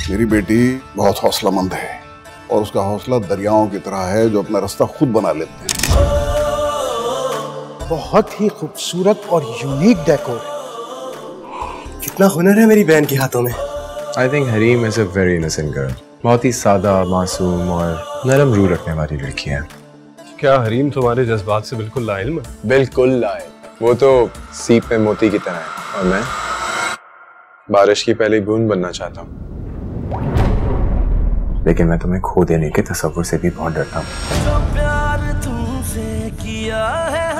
मेरी बेटी बहुत हौसलामंद है और उसका हौसला दरियाओं की तरह है जो अपना रास्ता खुद बना लेते हैं। बहुत ही खूबसूरत और यूनिक डेकोर। कितना हुनर है मेरी बहन के हाथों में। I think Hareem is a very innocent girl. बहुत ही सादा, मासूम और नरम रूह रखने वाली लड़की है। क्या हरीम तुम्हारे जज्बात से बिल्कुल लाइल्म है? बिल्कुल लाइल। वो तो सीप में मोती की तरह है और मैं बारिश की पहली बूंद बनना चाहता हूँ। लेकिन मैं तुम्हें खो देने के तस्वुर से भी बहुत डरता हूँ। जो प्यार तुमसे किया है